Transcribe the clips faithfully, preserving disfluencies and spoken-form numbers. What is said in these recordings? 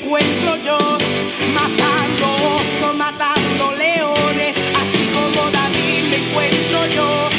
encuentro yo, matando osos, matando leones, así como David me encuentro yo,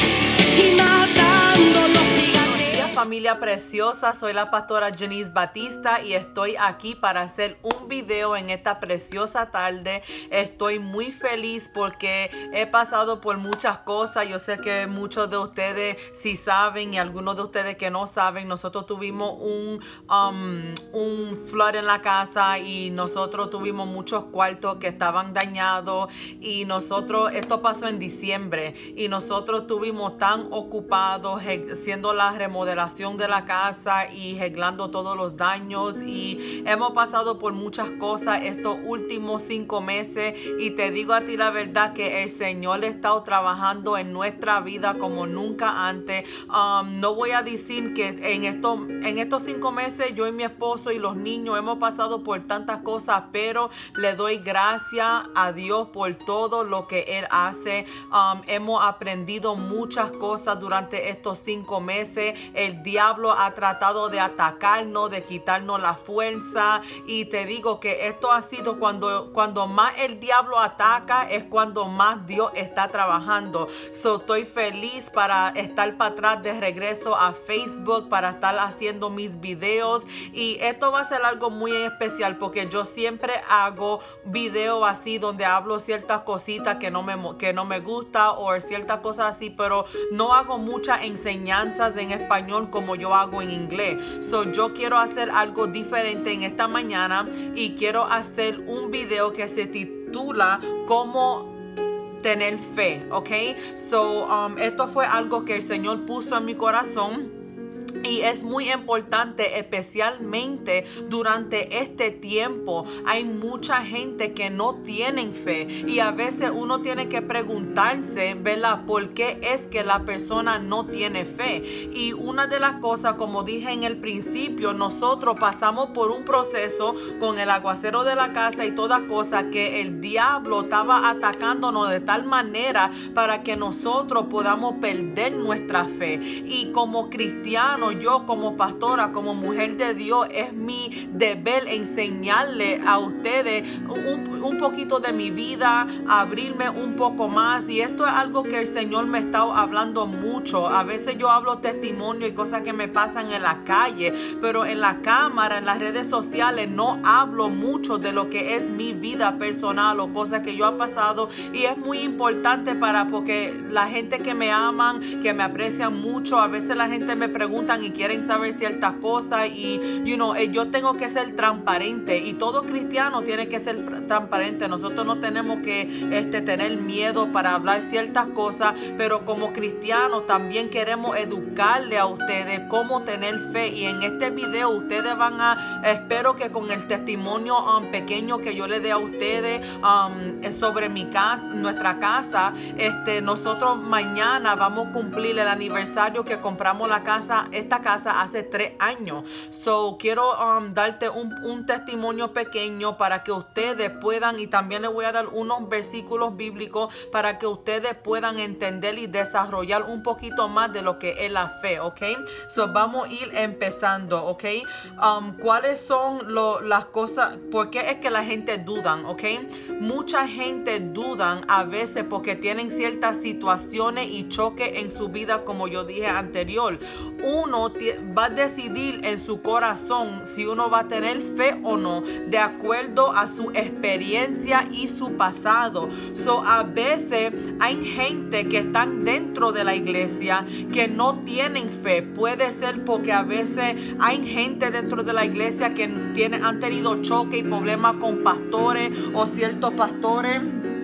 y matando los gigantes. Familia preciosa, soy la pastora Janice Batista y estoy aquí para hacer un video en esta preciosa tarde. Estoy muy feliz porque he pasado por muchas cosas. Yo sé que muchos de ustedes sí saben y algunos de ustedes que no saben. Nosotros tuvimos un, um, un flood en la casa y nosotros tuvimos muchos cuartos que estaban dañados y nosotros, esto pasó en diciembre y nosotros estuvimos tan ocupados haciendo la remodelación de la casa y arreglando todos los daños y hemos pasado por muchas cosas estos últimos cinco meses y te digo a ti la verdad que el Señor ha estado trabajando en nuestra vida como nunca antes. Um, no voy a decir que en, esto, en estos cinco meses yo y mi esposo y los niños hemos pasado por tantas cosas, pero le doy gracias a Dios por todo lo que Él hace. Um, hemos aprendido muchas cosas durante estos cinco meses. El diablo ha tratado de atacarnos, de quitarnos la fuerza y te digo que esto ha sido cuando, cuando más el diablo ataca es cuando más Dios está trabajando. So, estoy feliz para estar para atrás de regreso a Facebook, para estar haciendo mis videos y esto va a ser algo muy especial porque yo siempre hago videos así donde hablo ciertas cositas que no me, que no me gusta o ciertas cosas así, pero no hago muchas enseñanzas en español como yo hago en inglés. So, yo quiero hacer algo diferente en esta mañana y quiero hacer un video que se titula Cómo tener fe, ¿ok? So, um, esto fue algo que el Señor puso en mi corazón. Y es muy importante, especialmente durante este tiempo. Hay mucha gente que no tienen fe y a veces uno tiene que preguntarse, ¿verdad? ¿Por qué es que la persona no tiene fe? Y una de las cosas, como dije en el principio, nosotros pasamos por un proceso con el aguacero de la casa y todas cosas que el diablo estaba atacándonos de tal manera para que nosotros podamos perder nuestra fe. Y como cristianos, yo como pastora, como mujer de Dios, es mi deber enseñarle a ustedes un, un poquito de mi vida, abrirme un poco más. Y esto es algo que el Señor me está hablando mucho. A veces yo hablo testimonio y cosas que me pasan en la calle, pero en la cámara, en las redes sociales, no hablo mucho de lo que es mi vida personal o cosas que yo he pasado. Y es muy importante para, porque la gente que me aman, que me aprecian mucho, a veces la gente me pregunta y quieren saber ciertas cosas y you know, yo tengo que ser transparente y todo cristiano tiene que ser transparente. Nosotros no tenemos que este, tener miedo para hablar ciertas cosas, pero como cristianos también queremos educarle a ustedes cómo tener fe y en este video ustedes van a, espero que con el testimonio um, pequeño que yo le dé a ustedes um, sobre mi casa, nuestra casa, este, nosotros mañana vamos a cumplir el aniversario que compramos la casa, esta casa hace tres años. So, quiero um, darte un, un testimonio pequeño para que ustedes puedan, y también les voy a dar unos versículos bíblicos para que ustedes puedan entender y desarrollar un poquito más de lo que es la fe, ¿ok? So, vamos a ir empezando, ¿ok? Um, ¿Cuáles son lo, las cosas? ¿Por qué es que la gente dudan, ¿ok? Mucha gente dudan a veces porque tienen ciertas situaciones y choques en su vida, como yo dije anterior. Uno va a decidir en su corazón si uno va a tener fe o no de acuerdo a su experiencia y su pasado. So, a veces hay gente que están dentro de la iglesia que no tienen fe. Puede ser porque a veces hay gente dentro de la iglesia que tiene, han tenido choque y problemas con pastores o ciertos pastores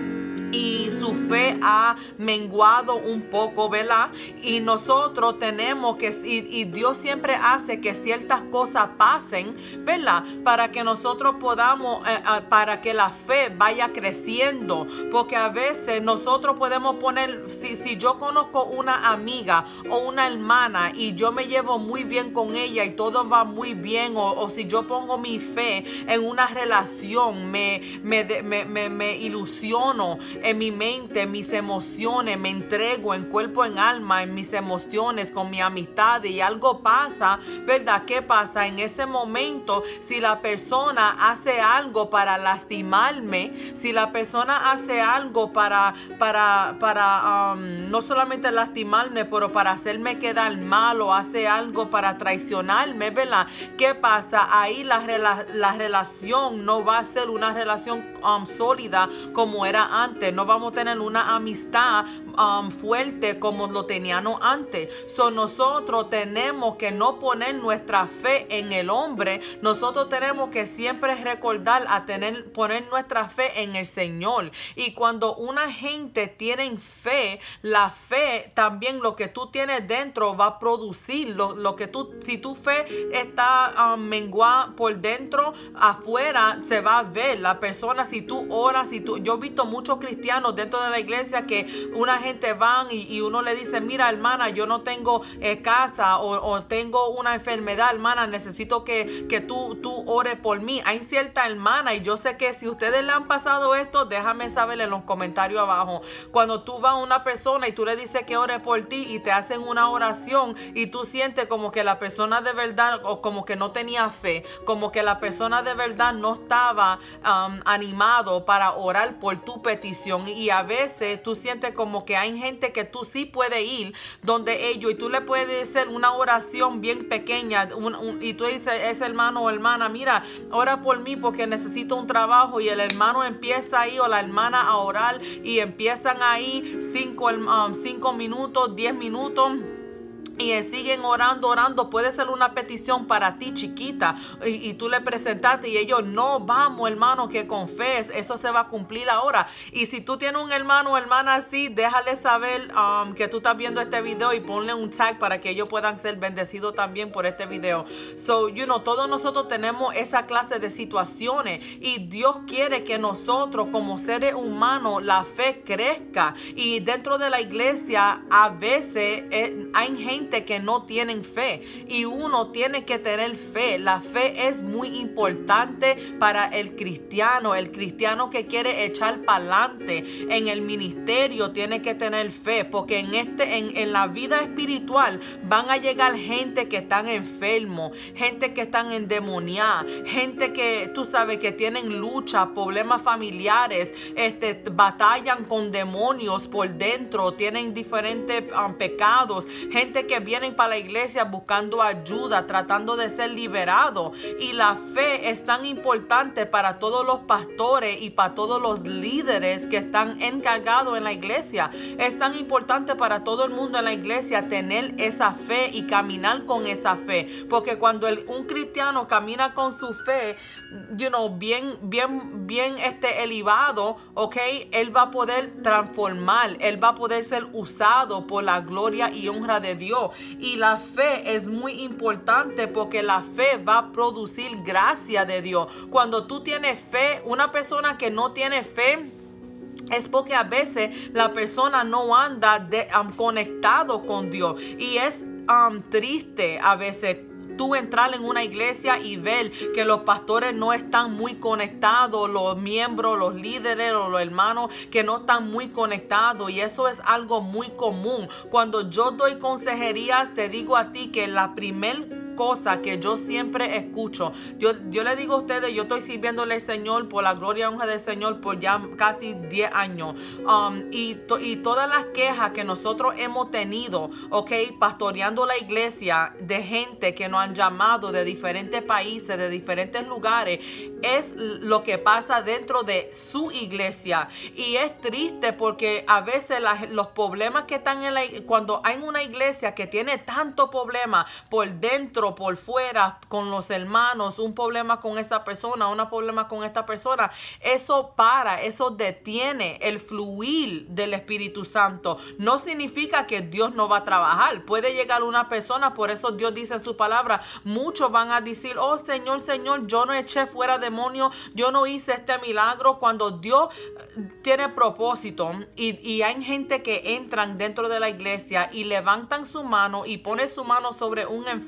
y su fe ha menguado un poco, ¿verdad? Y nosotros tenemos que, y, y Dios siempre hace que ciertas cosas pasen, ¿verdad? Para que nosotros podamos, eh, eh, para que la fe vaya creciendo, porque a veces nosotros podemos poner, si, si yo conozco una amiga o una hermana y yo me llevo muy bien con ella y todo va muy bien, o, o si yo pongo mi fe en una relación, me, me, me, me, me ilusiono en mi mente, en mis emociones, me entrego en cuerpo, en alma, en mis emociones, con mi amistad, y algo pasa, ¿verdad? ¿Qué pasa? En ese momento, si la persona hace algo para lastimarme, si la persona hace algo para, para, para um, no solamente lastimarme, pero para hacerme quedar mal, o hace algo para traicionarme, ¿verdad? ¿Qué pasa? Ahí la, rela la relación no va a ser una relación um, sólida como era antes. No vamos a tener una amistad um, fuerte como lo teníamos antes. So, nosotros tenemos que no poner nuestra fe en el hombre. Nosotros tenemos que siempre recordar a tener, poner nuestra fe en el Señor. Y cuando una gente tiene fe, la fe también, lo que tú tienes dentro va a producir lo, lo que tú, si tu fe está um, menguada por dentro, afuera se va a ver. La persona, si tú oras, si tú, yo he visto muchos cristianos dentro de la iglesia que una gente van y, y uno le dice, mira hermana, yo no tengo eh, casa, o, o tengo una enfermedad, hermana, necesito que, que tú, tú ores por mí. Hay cierta hermana, y yo sé que si ustedes le han pasado esto, déjame saber en los comentarios abajo. Cuando tú vas a una persona y tú le dices que ore por ti y te hacen una oración y tú sientes como que la persona de verdad, o como que no tenía fe, como que la persona de verdad no estaba um, animado para orar por tu petición. Y a veces tú sientes como que hay gente que tú sí puedes ir donde ellos y tú le puedes hacer una oración bien pequeña, un, un, y tú dices, ese hermano o hermana, mira, ora por mí porque necesito un trabajo, y el hermano empieza ahí o la hermana a orar y empiezan ahí cinco, um, cinco minutos, diez minutos, y siguen orando, orando. Puede ser una petición para ti chiquita, y, y tú le presentaste y ellos, no, vamos hermano, que con fe eso se va a cumplir ahora. Y si tú tienes un hermano o hermana así, déjale saber um, que tú estás viendo este video, y ponle un tag para que ellos puedan ser bendecidos también por este video. So, you know, todos nosotros tenemos esa clase de situaciones, y Dios quiere que nosotros como seres humanos la fe crezca. Y dentro de la iglesia a veces eh, hay gente que no tienen fe, y uno tiene que tener fe. La fe es muy importante para el cristiano. El cristiano que quiere echar para adelante en el ministerio tiene que tener fe, porque en este en, en la vida espiritual van a llegar gente que están enfermos, gente que están endemoniadas, gente que tú sabes que tienen lucha, problemas familiares, este, batallan con demonios por dentro, tienen diferentes um, pecados, gente que vienen para la iglesia buscando ayuda, tratando de ser liberados. Y la fe es tan importante para todos los pastores y para todos los líderes que están encargados en la iglesia. Es tan importante para todo el mundo en la iglesia tener esa fe y caminar con esa fe, porque cuando el, un cristiano camina con su fe, you know, bien, bien, bien este, elevado, ok, él va a poder transformar, él va a poder ser usado por la gloria y honra de Dios. Y la fe es muy importante, porque la fe va a producir gracia de Dios. Cuando tú tienes fe, una persona que no tiene fe, es porque a veces la persona no anda de, um, conectado con Dios. Y es um, triste a veces tú entrar en una iglesia y ver que los pastores no están muy conectados, los miembros, los líderes o los hermanos que no están muy conectados, y eso es algo muy común. Cuando yo doy consejerías, te digo a ti que la primer cosa que yo siempre escucho, yo, yo le digo a ustedes, yo estoy sirviéndole al Señor por la gloria y honra del Señor por ya casi diez años, um, y, to, y todas las quejas que nosotros hemos tenido, ok, pastoreando la iglesia, de gente que nos han llamado de diferentes países, de diferentes lugares, es lo que pasa dentro de su iglesia. Y es triste porque a veces la, los problemas que están en la, cuando hay una iglesia que tiene tanto problema por dentro, por fuera, con los hermanos, un problema con esta persona, un problema con esta persona, eso para, eso detiene el fluir del Espíritu Santo. No significa que Dios no va a trabajar. Puede llegar una persona, por eso Dios dice en su palabra, muchos van a decir, oh Señor, Señor, yo no eché fuera demonios, yo no hice este milagro. Cuando Dios tiene propósito, y, y hay gente que entran dentro de la iglesia y levantan su mano y pone su mano sobre un enfermo,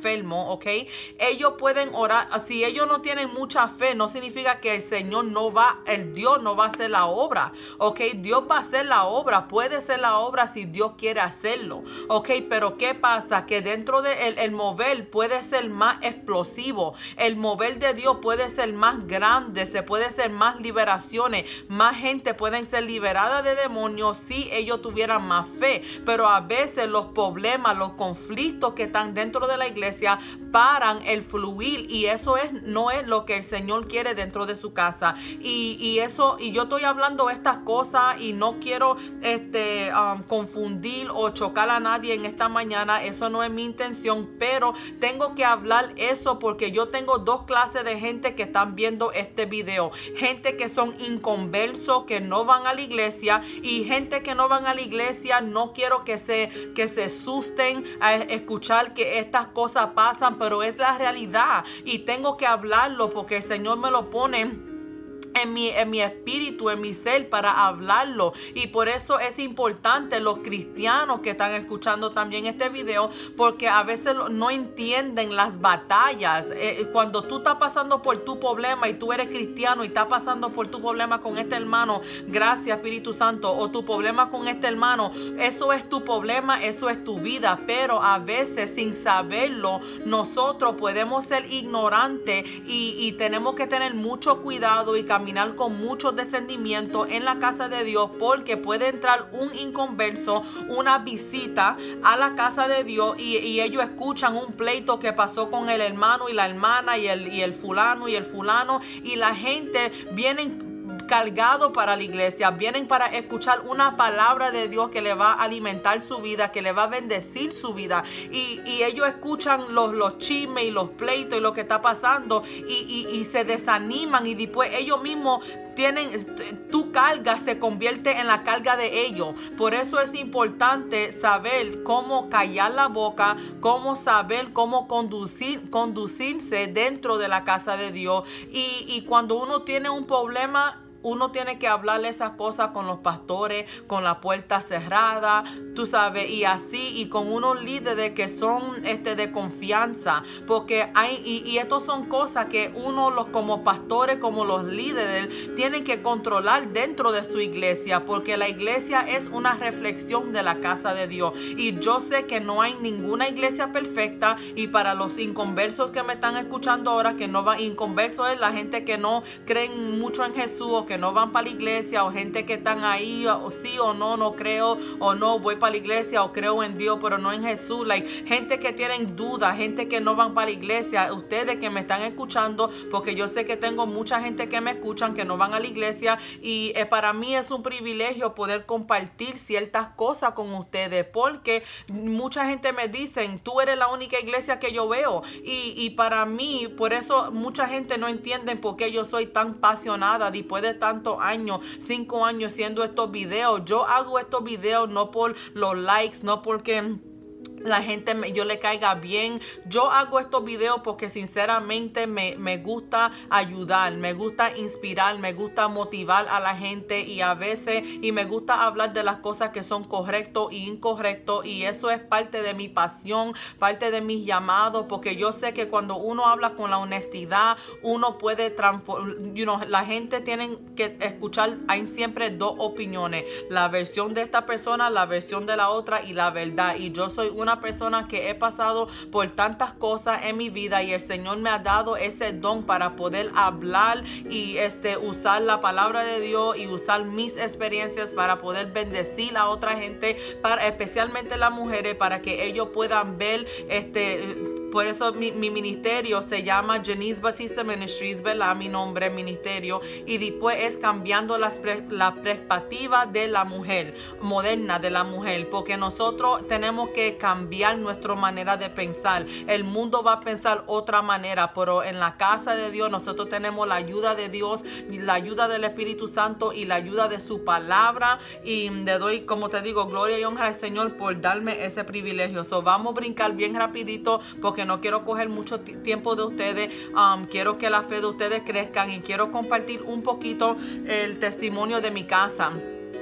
mismo, ¿ok? Ellos pueden orar. Si ellos no tienen mucha fe, no significa que el Señor no va, el Dios no va a hacer la obra, ¿ok? Dios va a hacer la obra, puede ser la obra si Dios quiere hacerlo, ¿ok? Pero ¿qué pasa? Que dentro del de el mover puede ser más explosivo, el mover de Dios puede ser más grande, se puede ser más liberaciones, más gente pueden ser liberada de demonios si ellos tuvieran más fe. Pero a veces los problemas, los conflictos que están dentro de la iglesia paran el fluir, y eso es no es lo que el Señor quiere dentro de su casa. Y, y eso, y yo estoy hablando estas cosas y no quiero este um, confundir o chocar a nadie en esta mañana. Eso no es mi intención, pero tengo que hablar eso porque yo tengo dos clases de gente que están viendo este video: gente que son inconversos, que no van a la iglesia, y gente que no van a la iglesia. No quiero que se que se asusten a escuchar que estas cosas pasan, pero es la realidad y tengo que hablarlo porque el Señor me lo pone En mi, en mi espíritu, en mi ser, para hablarlo. Y por eso es importante los cristianos que están escuchando también este video, porque a veces no entienden las batallas. Eh, cuando tú estás pasando por tu problema y tú eres cristiano y estás pasando por tu problema con este hermano, gracias Espíritu Santo, o tu problema con este hermano, eso es tu problema, eso es tu vida. Pero a veces sin saberlo, nosotros podemos ser ignorantes y, y tenemos que tener mucho cuidado y caminar con mucho descendimiento en la casa de Dios, porque puede entrar un inconverso, una visita a la casa de Dios, y, y ellos escuchan un pleito que pasó con el hermano y la hermana y el, y el fulano y el fulano, y la gente viene cargado para la iglesia, vienen para escuchar una palabra de Dios que le va a alimentar su vida, que le va a bendecir su vida, y, y ellos escuchan los, los chismes y los pleitos y lo que está pasando, y, y, y se desaniman, y después ellos mismos tienen, tu carga se convierte en la carga de ellos. Por eso es importante saber cómo callar la boca, cómo saber cómo conducir, conducirse dentro de la casa de Dios, y, y cuando uno tiene un problema, uno tiene que hablarle esas cosas con los pastores, con la puerta cerrada, tú sabes, y así, y con unos líderes que son este, de confianza, porque hay, y, y estos son cosas que uno, los como pastores, como los líderes, tienen que controlar dentro de su iglesia, porque la iglesia es una reflexión de la casa de Dios, y yo sé que no hay ninguna iglesia perfecta. Y para los inconversos que me están escuchando ahora, que no van, inconversos es la gente que no creen mucho en Jesús, o que no van para la iglesia, o gente que están ahí, o sí o no, no creo, o no voy para la iglesia, o creo en Dios pero no en Jesús. Like, gente que tienen dudas, gente que no van para la iglesia. Ustedes que me están escuchando, porque yo sé que tengo mucha gente que me escuchan que no van a la iglesia, y eh, para mí es un privilegio poder compartir ciertas cosas con ustedes, porque mucha gente me dicen, tú eres la única iglesia que yo veo, y, y para mí, por eso mucha gente no entiende por qué yo soy tan apasionada después de tantos años, cinco años haciendo estos videos. Yo hago estos videos no por los likes, no porque la gente me, yo le caiga bien. Yo hago estos videos porque sinceramente me, me gusta ayudar, me gusta inspirar, me gusta motivar a la gente, y a veces, y me gusta hablar de las cosas que son correctos y incorrectos, y eso es parte de mi pasión, parte de mis llamados, porque yo sé que cuando uno habla con la honestidad, uno puede transformar, you know, la gente tiene que escuchar, hay siempre dos opiniones, la versión de esta persona, la versión de la otra, y la verdad. Y yo soy una persona que he pasado por tantas cosas en mi vida, y el Señor me ha dado ese don para poder hablar y este usar la palabra de Dios y usar mis experiencias para poder bendecir a otra gente, para especialmente las mujeres, para que ellos puedan ver este. Por eso mi, mi ministerio se llama Janice Batista Ministries, ¿verdad? Mi nombre, ministerio. Y después es cambiando las pre, la perspectiva de la mujer, moderna de la mujer. Porque nosotros tenemos que cambiar nuestra manera de pensar. El mundo va a pensar otra manera, pero en la casa de Dios nosotros tenemos la ayuda de Dios, la ayuda del Espíritu Santo y la ayuda de su palabra. Y le doy, como te digo, gloria y honra al Señor por darme ese privilegio. So, vamos a brincar bien rapidito porque no quiero coger mucho tiempo de ustedes. Um, quiero que la fe de ustedes crezcan, y quiero compartir un poquito el testimonio de mi casa.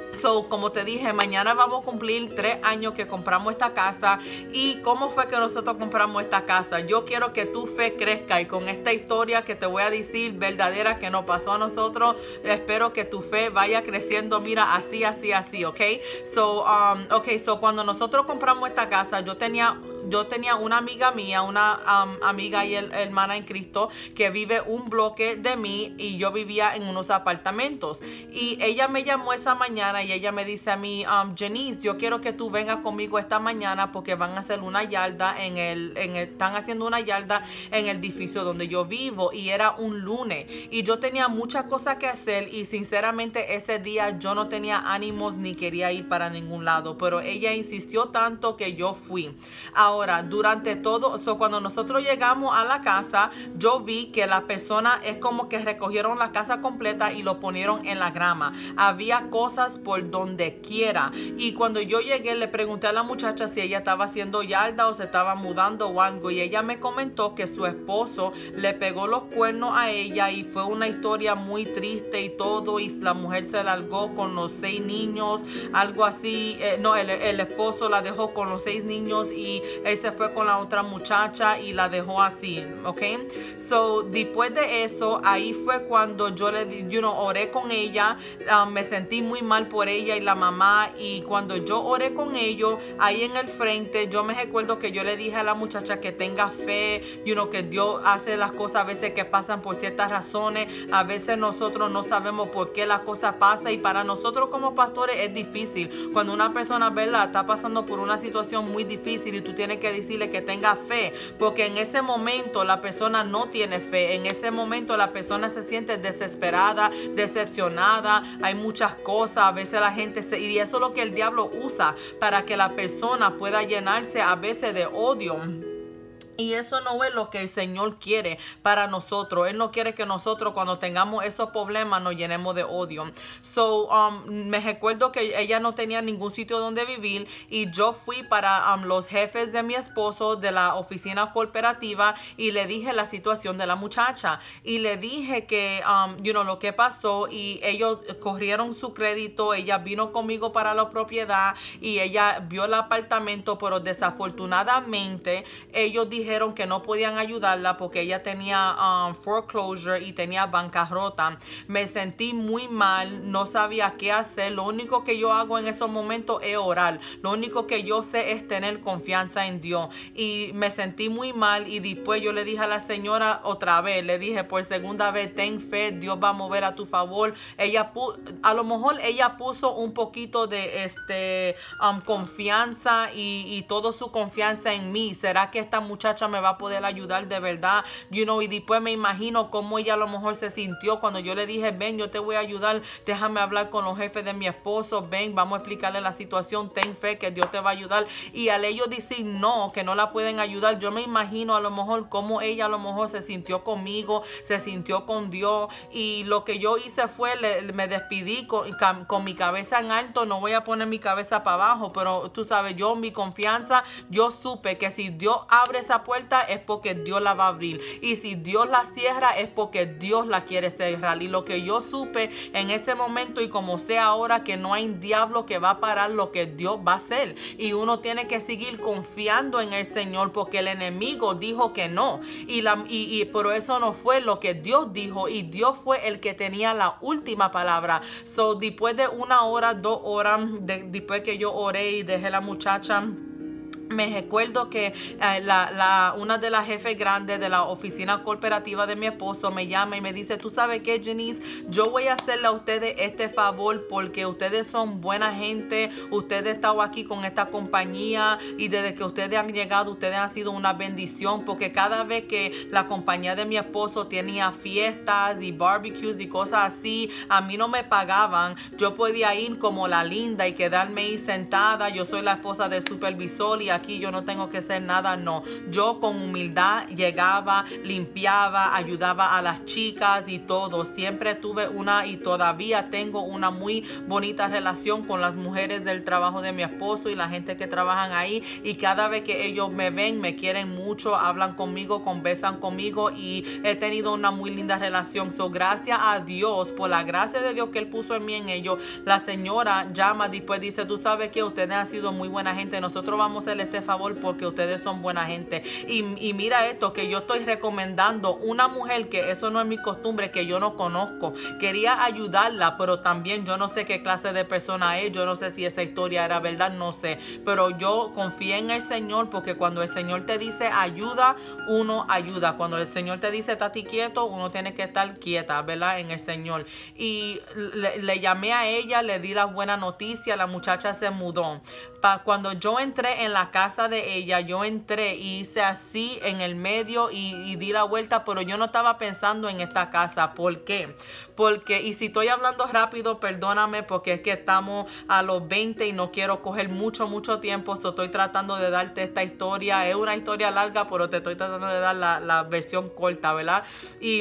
So, como te dije, mañana vamos a cumplir tres años que compramos esta casa. ¿Y cómo fue que nosotros compramos esta casa? Yo quiero que tu fe crezca, y con esta historia que te voy a decir verdadera que nos pasó a nosotros, espero que tu fe vaya creciendo, mira, así, así, así, ¿ok? So, um, ok, so cuando nosotros compramos esta casa, yo tenía... Yo tenía una amiga mía, una um, amiga y el, hermana en Cristo, que vive un bloque de mí, y yo vivía en unos apartamentos. Y ella me llamó esa mañana y ella me dice a mí, um, Janice, yo quiero que tú vengas conmigo esta mañana porque van a hacer una yarda en el, en el, están haciendo una yarda en el edificio donde yo vivo, y era un lunes. Y yo tenía muchas cosas que hacer, y sinceramente ese día yo no tenía ánimos ni quería ir para ningún lado, pero ella insistió tanto que yo fui. Ahora, Ahora, durante todo, so, cuando nosotros llegamos a la casa, yo vi que la persona es como que recogieron la casa completa y lo ponieron en la grama. Había cosas por donde quiera. Y cuando yo llegué, le pregunté a la muchacha si ella estaba haciendo yarda o se estaba mudando o algo. Y ella me comentó que su esposo le pegó los cuernos a ella, y fue una historia muy triste y todo. Y la mujer se largó con los seis niños, algo así. Eh, no, el, el esposo la dejó con los seis niños, y él se fue con la otra muchacha y la dejó así, ¿ok? So, después de eso, ahí fue cuando yo le, you know, oré con ella. Um, me sentí muy mal por ella y la mamá, y cuando yo oré con ellos, ahí en el frente, yo me recuerdo que yo le dije a la muchacha que tenga fe, you know, que Dios hace las cosas a veces que pasan por ciertas razones. A veces nosotros no sabemos por qué las cosas pasan, y para nosotros como pastores es difícil. Cuando una persona, ¿verdad?, está pasando por una situación muy difícil, y tú tienes que decirle que tenga fe, porque en ese momento la persona no tiene fe. En ese momento la persona se siente desesperada, decepcionada. Hay muchas cosas, a veces la gente se, y eso es lo que el diablo usa para que la persona pueda llenarse a veces de odio. Y eso no es lo que el Señor quiere para nosotros. Él no quiere que nosotros, cuando tengamos esos problemas, nos llenemos de odio. So, um, me recuerdo que ella no tenía ningún sitio donde vivir, y yo fui para um, los jefes de mi esposo de la oficina cooperativa, y le dije la situación de la muchacha. Y le dije que, um, you know, lo que pasó, y ellos corrieron su crédito. Ella vino conmigo para la propiedad, y ella vio el apartamento, pero desafortunadamente ellos dijeron dijeron que no podían ayudarla porque ella tenía um, foreclosure y tenía bancarrota. Me sentí muy mal, no sabía qué hacer. Lo único que yo hago en esos momentos es orar. Lo único que yo sé es tener confianza en Dios. Y me sentí muy mal, y después yo le dije a la señora otra vez, le dije por segunda vez, ten fe, Dios va a mover a tu favor. Ella a lo mejor ella puso un poquito de este um, confianza y, y toda su confianza en mí. ¿Será que esta muchacha me va a poder ayudar de verdad? You know, y después me imagino cómo ella a lo mejor se sintió cuando yo le dije, ven, yo te voy a ayudar, déjame hablar con los jefes de mi esposo, ven, vamos a explicarle la situación, ten fe que Dios te va a ayudar. Y al ellos decir no, que no la pueden ayudar, yo me imagino a lo mejor cómo ella a lo mejor se sintió conmigo, se sintió con Dios. Y lo que yo hice fue, le, me despedí con, con mi cabeza en alto. No voy a poner mi cabeza para abajo, pero tú sabes, yo, mi confianza, yo supe que si Dios abre esa puerta es porque Dios la va a abrir, y si Dios la cierra es porque Dios la quiere cerrar. Y lo que yo supe en ese momento, y como sé ahora, que no hay diablo que va a parar lo que Dios va a hacer, y uno tiene que seguir confiando en el Señor, porque el enemigo dijo que no, y, la, y, y pero eso no fue lo que Dios dijo, y Dios fue el que tenía la última palabra. So, después de una hora, dos horas, de, después que yo oré y dejé a la muchacha, me recuerdo que eh, la, la, una de las jefes grandes de la oficina cooperativa de mi esposo me llama y me dice, ¿tú sabes qué, Janice? Yo voy a hacerle a ustedes este favor porque ustedes son buena gente, ustedes han estado aquí con esta compañía y desde que ustedes han llegado, ustedes han sido una bendición, porque cada vez que la compañía de mi esposo tenía fiestas y barbecues y cosas así, a mí no me pagaban. Yo podía ir como la linda y quedarme ahí sentada. Yo soy la esposa del supervisor y aquí yo no tengo que hacer nada, no. Yo con humildad llegaba, limpiaba, ayudaba a las chicas y todo. Siempre tuve una y todavía tengo una muy bonita relación con las mujeres del trabajo de mi esposo y la gente que trabajan ahí, y cada vez que ellos me ven, me quieren mucho, hablan conmigo, conversan conmigo y he tenido una muy linda relación. So, gracias a Dios, por la gracia de Dios que Él puso en mí, en ellos, la señora llama después, dice, tú sabes que ustedes han sido muy buena gente, nosotros vamos a hacerle este favor porque ustedes son buena gente. Y, y mira esto, que yo estoy recomendando una mujer que eso no es mi costumbre, que yo no conozco. Quería ayudarla, pero también yo no sé qué clase de persona es, yo no sé si esa historia era verdad, no sé, pero yo confié en el Señor, porque cuando el Señor te dice ayuda, uno ayuda. Cuando el Señor te dice estate quieto, uno tiene que estar quieta, ¿verdad? En el Señor. Y le, le llamé a ella, le di la buena noticia, la muchacha se mudó. Pa, cuando yo entré en la casa de ella, yo entré y hice así en el medio y, y di la vuelta, pero yo no estaba pensando en esta casa. ¿Por qué? Porque, y si estoy hablando rápido, perdóname, porque es que estamos a los veinte y no quiero coger mucho, mucho tiempo. So estoy tratando de darte esta historia. Es una historia larga, pero te estoy tratando de dar la, la versión corta, ¿verdad? Y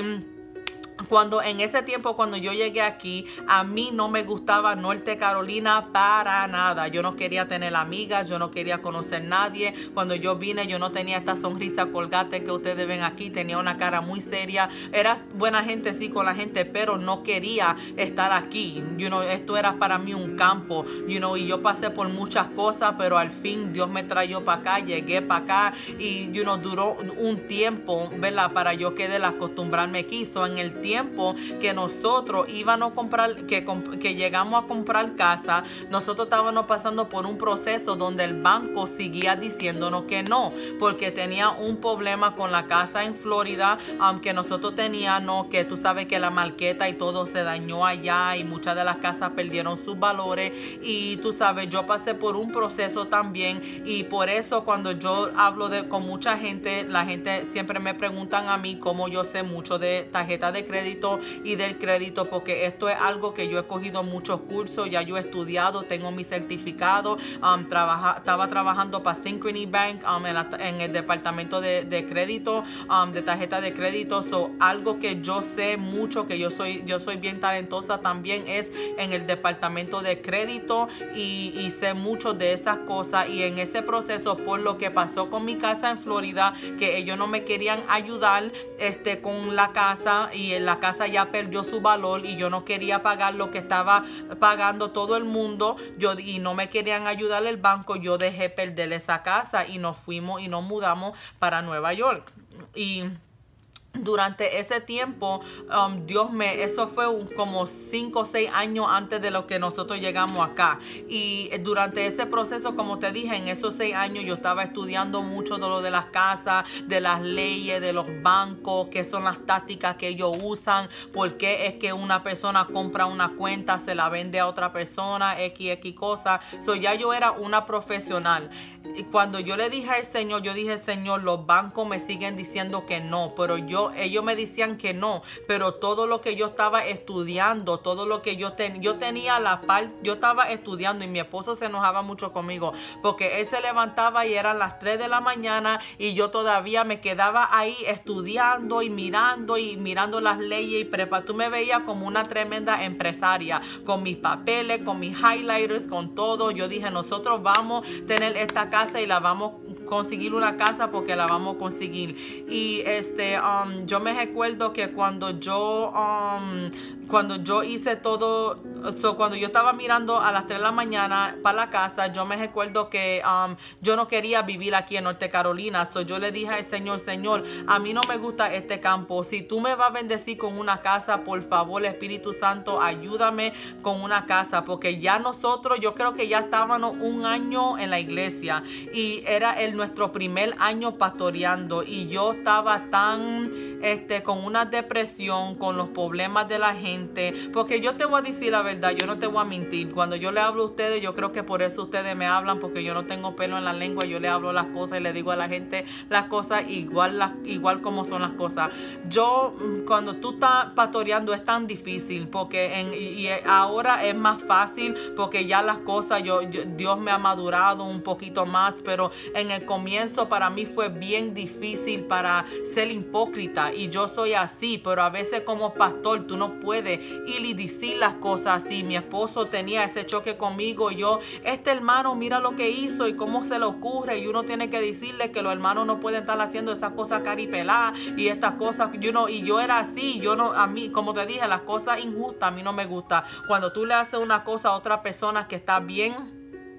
cuando en ese tiempo, cuando yo llegué aquí, a mí no me gustaba Norte Carolina para nada. Yo no quería tener amigas, yo no quería conocer a nadie. Cuando yo vine, yo no tenía esta sonrisa colgate que ustedes ven aquí. Tenía una cara muy seria. Era buena gente, sí, con la gente, pero no quería estar aquí. You know, esto era para mí un campo. You know, y yo pasé por muchas cosas, pero al fin Dios me trajo para acá, llegué para acá y you know, duró un tiempo, ¿verdad? Para yo quedar acostumbrarme aquí. So, en el tiempo tiempo que nosotros íbamos a comprar, que, que llegamos a comprar casa, nosotros estábamos pasando por un proceso donde el banco seguía diciéndonos que no, porque tenía un problema con la casa en Florida, aunque nosotros teníamos, que tú sabes que la marqueta y todo se dañó allá y muchas de las casas perdieron sus valores, y tú sabes, yo pasé por un proceso también, y por eso cuando yo hablo de, con mucha gente, la gente siempre me preguntan a mí cómo yo sé mucho de tarjeta de crédito y del crédito, porque esto es algo que yo he cogido muchos cursos, ya yo he estudiado, tengo mi certificado, um, trabaja, estaba trabajando para Synchrony Bank um, en, la, en el departamento de, de crédito, um, de tarjeta de crédito. So, algo que yo sé mucho, que yo soy, yo soy bien talentosa también, es en el departamento de crédito, y, y sé mucho de esas cosas. Y en ese proceso, por lo que pasó con mi casa en Florida, que ellos no me querían ayudar este, con la casa, y en la casa ya perdió su valor y yo no quería pagar lo que estaba pagando todo el mundo, yo, y no me querían ayudar el banco, yo dejé perder esa casa y nos fuimos y nos mudamos para Nueva York. Y durante ese tiempo, um, Dios me, eso fue un, como cinco o seis años antes de lo que nosotros llegamos acá. Y durante ese proceso, como te dije, en esos seis años yo estaba estudiando mucho de lo de las casas, de las leyes, de los bancos, qué son las tácticas que ellos usan, por qué es que una persona compra una cuenta, se la vende a otra persona, X, X cosas. So, ya yo era una profesional. Y cuando yo le dije al Señor, yo dije, Señor, los bancos me siguen diciendo que no, pero yo, ellos me decían que no, pero todo lo que yo estaba estudiando, todo lo que yo tenía, yo tenía la parte, yo estaba estudiando, y mi esposo se enojaba mucho conmigo, porque él se levantaba y eran las tres de la mañana y yo todavía me quedaba ahí estudiando y mirando y mirando las leyes y prepa. Tú me veías como una tremenda empresaria, con mis papeles, con mis highlighters, con todo. Yo dije, nosotros vamos a tener esta casa y la vamos a conseguir, una casa, porque la vamos a conseguir. Y este um, yo me recuerdo que cuando yo um, cuando yo hice todo, so, cuando yo estaba mirando a las tres de la mañana para la casa, yo me recuerdo que um, yo no quería vivir aquí en Norte Carolina. So, yo le dije al Señor, Señor, a mí no me gusta este campo. Si tú me vas a bendecir con una casa, por favor, Espíritu Santo, ayúdame con una casa, porque ya nosotros, yo creo que ya estábamos un año en la iglesia y era el nuestro primer año pastoreando, y yo estaba tan este con una depresión, con los problemas de la gente, porque yo te voy a decir la verdad, verdad, yo no te voy a mentir. Cuando yo le hablo a ustedes, yo creo que por eso ustedes me hablan, porque yo no tengo pelo en la lengua. Yo le hablo las cosas y le digo a la gente las cosas igual, las, igual como son las cosas. Yo, cuando tú estás pastoreando es tan difícil, porque en, y ahora es más fácil, porque ya las cosas, yo, yo, Dios me ha madurado un poquito más, pero en el comienzo para mí fue bien difícil para ser hipócrita, y yo soy así, pero a veces como pastor tú no puedes ir y decir las cosas así. Mi esposo tenía ese choque conmigo, yo, este hermano mira lo que hizo y cómo se le ocurre, y uno tiene que decirle que los hermanos no pueden estar haciendo esas cosas caripeladas y estas cosas, you know, y yo era así. Yo no, a mí, como te dije, las cosas injustas a mí no me gusta. Cuando tú le haces una cosa a otra persona que está bien,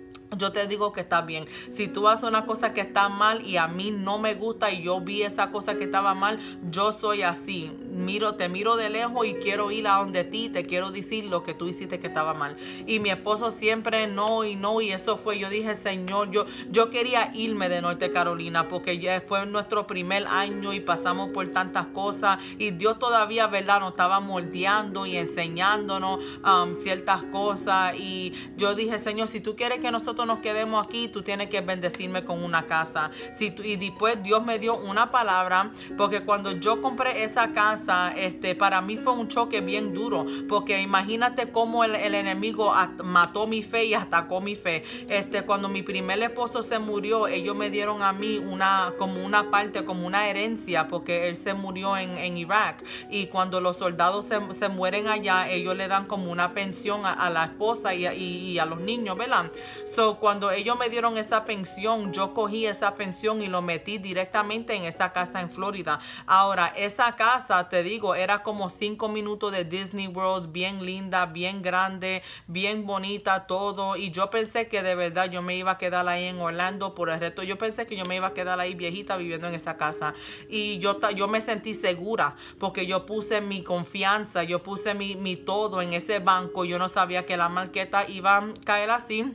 yo te digo que está bien. Si tú haces una cosa que está mal y a mí no me gusta y yo vi esa cosa que estaba mal, yo soy así. Miro, te miro de lejos y quiero ir a donde ti, te quiero decir lo que tú hiciste que estaba mal. Y mi esposo siempre no y no, y eso fue, yo dije, Señor, yo, yo quería irme de Norte Carolina porque ya fue nuestro primer año y pasamos por tantas cosas, y Dios todavía, ¿verdad?, nos estaba moldeando y enseñándonos um, ciertas cosas, y yo dije, Señor, si tú quieres que nosotros nos quedemos aquí, tú tienes que bendecirme con una casa. Si tú, y después Dios me dio una palabra, porque cuando yo compré esa casa, este, para mí fue un choque bien duro, porque imagínate cómo el, el enemigo at, mató mi fe y atacó mi fe. Este, cuando mi primer esposo se murió, ellos me dieron a mí una, como una parte, como una herencia, porque él se murió en, en Irak, y cuando los soldados se, se mueren allá, ellos le dan como una pensión a, a la esposa y a, y, y a los niños, ¿verdad? So, cuando ellos me dieron esa pensión, yo cogí esa pensión y lo metí directamente en esa casa en Florida. Ahora, esa casa, te digo, era como cinco minutos de Disney World, bien linda, bien grande, bien bonita, todo. Y yo pensé que de verdad yo me iba a quedar ahí en Orlando por el resto. Yo pensé que yo me iba a quedar ahí viejita viviendo en esa casa. Y yo, yo me sentí segura porque yo puse mi confianza, yo puse mi, mi todo en ese banco. Yo no sabía que la marqueta iba a caer así.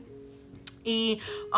Y,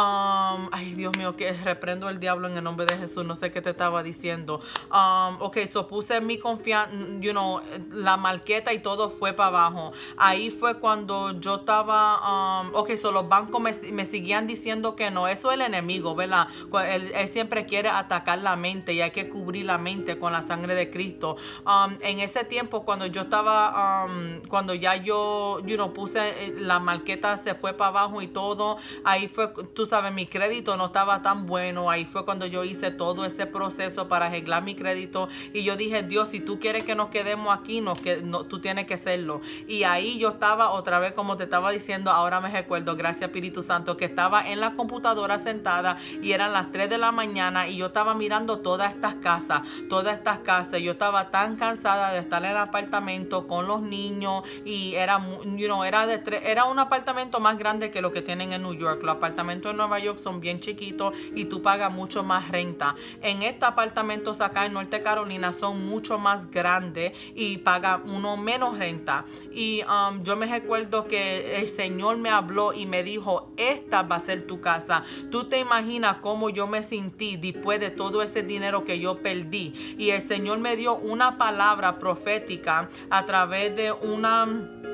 um, ay Dios mío, que reprendo el diablo en el nombre de Jesús, no sé qué te estaba diciendo. Um, ok, so puse mi confianza, you know, la marqueta y todo fue para abajo. Ahí fue cuando yo estaba, um, ok, so los bancos me, me seguían diciendo que no, eso es el enemigo, ¿verdad? Él, él siempre quiere atacar la mente y hay que cubrir la mente con la sangre de Cristo. Um, en ese tiempo, cuando yo estaba, um, cuando ya yo, you know, puse la marqueta, se fue para abajo y todo. Ahí fue, tú sabes, mi crédito no estaba tan bueno. Ahí fue cuando yo hice todo ese proceso para arreglar mi crédito. Y yo dije, Dios, si tú quieres que nos quedemos aquí, nos que, no, tú tienes que hacerlo. Y ahí yo estaba otra vez, como te estaba diciendo, ahora me recuerdo, gracias Espíritu Santo, que estaba en la computadora sentada y eran las tres de la mañana y yo estaba mirando todas estas casas, todas estas casas. Yo estaba tan cansada de estar en el apartamento con los niños y era, you know, era, de tres, era un apartamento más grande que lo que tienen en New York. Los apartamentos en Nueva York son bien chiquitos y tú pagas mucho más renta. En estos apartamentos acá en Norte Carolina son mucho más grandes y paga uno menos renta. Y um, yo me recuerdo que el Señor me habló y me dijo, esta va a ser tu casa. Tú te imaginas cómo yo me sentí después de todo ese dinero que yo perdí. Y el Señor me dio una palabra profética a través de una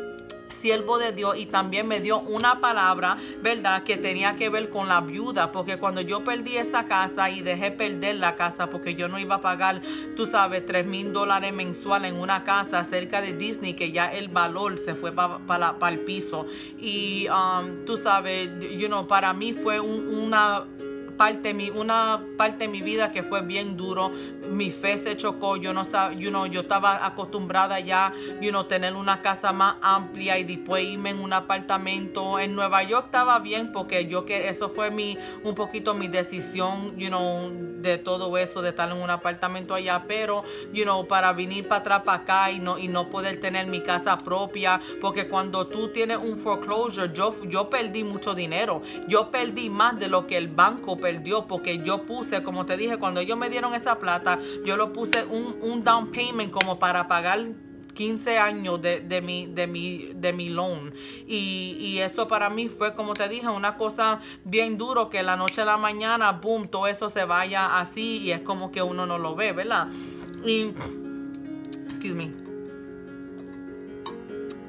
siervo de Dios, y también me dio una palabra, ¿verdad?, que tenía que ver con la viuda, porque cuando yo perdí esa casa y dejé perder la casa porque yo no iba a pagar, tú sabes, tres mil dólares mensual en una casa cerca de Disney, que ya el valor se fue para pa pa el piso. Y um, tú sabes, you know, para mí fue un, una parte mi una parte de mi vida que fue bien duro. Mi fe se chocó. Yo no sabía, you know, yo estaba acostumbrada ya, you know, tener una casa más amplia y después irme en un apartamento. En Nueva York estaba bien porque yo que eso fue mi un poquito mi decisión, you know, de todo eso, de estar en un apartamento allá, pero you know, para venir para atrás para acá y no y no poder tener mi casa propia, porque cuando tú tienes un foreclosure, yo yo perdí mucho dinero. Yo perdí más de lo que el banco perdió, porque yo puse, como te dije, cuando ellos me dieron esa plata, yo lo puse un, un down payment como para pagar quince años de, de, mi, de, mi, de mi loan. Y, y eso para mí fue, como te dije, una cosa bien duro, que la noche a la mañana, boom, todo eso se vaya así y es como que uno no lo ve, ¿verdad? Y, excuse me.